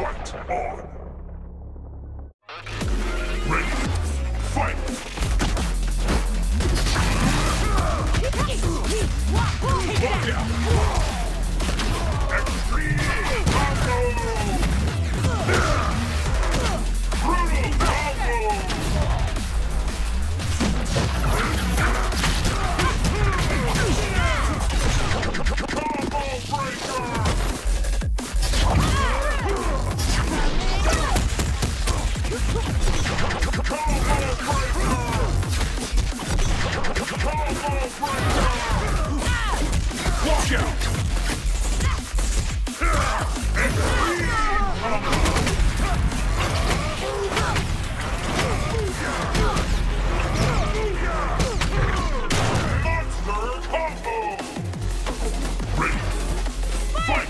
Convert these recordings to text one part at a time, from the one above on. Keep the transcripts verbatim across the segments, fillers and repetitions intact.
Fight on! Ready! Fight! Lock out! Extreme combo! Brutal combo! Combo breaker! Walk out! Monster combo! Ready! Fight!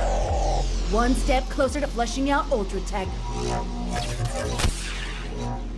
One step closer to flushing out Ultra Tech.